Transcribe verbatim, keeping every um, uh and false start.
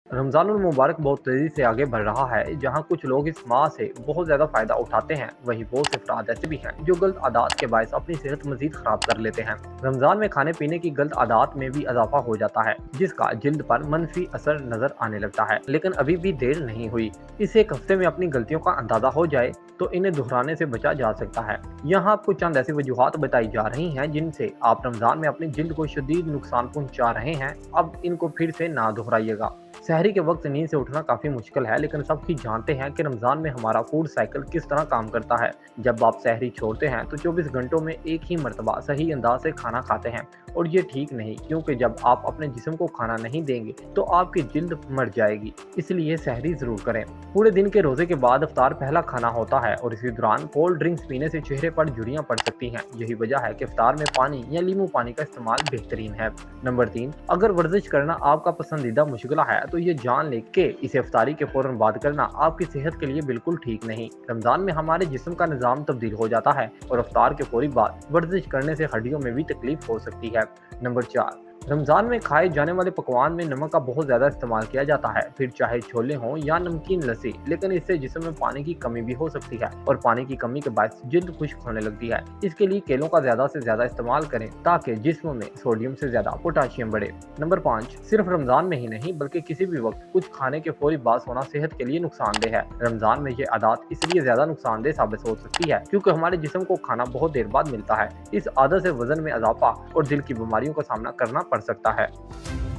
रमज़ान मुबारक बहुत तेज़ी से आगे बढ़ रहा है। जहाँ कुछ लोग इस माह से बहुत ज़्यादा फ़ायदा उठाते हैं, वहीं बहुत से अफराद ऐसे भी हैं जो गलत आदात के बायस अपनी सेहत मज़ीद ख़राब कर लेते हैं। रमज़ान में खाने पीने की गलत आदात में भी इजाफा हो जाता है, जिसका जिल्द पर मनफी असर नज़र आने लगता है। लेकिन अभी भी देर नहीं हुई। इस एक हफ्ते में अपनी गलतियों का अंदाज़ा हो जाए तो इन्हें दोहराने से बचा जा सकता है। यहाँ आपको चंद ऐसी वजूहात बताई जा रही हैं जिनसे आप रमज़ान में अपनी जिल्द को शदीद नुकसान पहुँचा रहे हैं। अब इनको फिर से ना दोहराइएगा। सहरी के वक्त नींद से उठना काफ़ी मुश्किल है, लेकिन सब ही जानते हैं कि रमज़ान में हमारा फूड साइकिल किस तरह काम करता है। जब आप सहरी छोड़ते हैं तो चौबीस घंटों में एक ही मरतबा सही अंदाज से खाना खाते हैं, और ये ठीक नहीं, क्योंकि जब आप अपने जिस्म को खाना नहीं देंगे तो आपकी जिल्द मर जाएगी। इसलिए सहरी ज़रूर करें। पूरे दिन के रोज़े के बाद इफ्तार पहला खाना होता है, और इसी दौरान कोल्ड ड्रिंक्स पीने से चेहरे पर झुर्रियाँ पड़ सकती हैं। यही वजह है कि इफ्तार में पानी या नींबू पानी का इस्तेमाल बेहतरीन है। नंबर तीन, अगर वर्जिश करना आपका पसंदीदा मुश्किल है तो ये जान ले कि इसे इफ्तारी के फौरन बाद करना आपकी सेहत के लिए बिल्कुल ठीक नहीं। रमज़ान में हमारे जिस्म का निज़ाम तब्दील हो जाता है, और इफ्तार के फौरी बाद वर्जिश करने से हड्डियों में भी तकलीफ हो सकती है। नंबर चार, रमज़ान में खाए जाने वाले पकवान में नमक का बहुत ज़्यादा इस्तेमाल किया जाता है, फिर चाहे छोले हों या नमकीन लस्सी। लेकिन इससे जिस्म में पानी की कमी भी हो सकती है, और पानी की कमी के बायस जिल्द खुश्क होने लगती है। इसके लिए केलों का ज़्यादा से ज़्यादा इस्तेमाल करें ताकि जिस्म में सोडियम से ज़्यादा पोटाशियम बढ़े। नंबर पाँच, सिर्फ रमज़ान में ही नहीं बल्कि किसी भी वक्त कुछ खाने के फौरी बाद सोना सेहत के लिए नुकसानदेह है। रमज़ान में ये आदत इसलिए ज़्यादा नुकसानदेह साबित हो सकती है क्योंकि हमारे जिस्म को खाना बहुत देर बाद मिलता है। इस आदत से वजन में इजाफा और दिल की बीमारियों का सामना करना पड़ सकता है।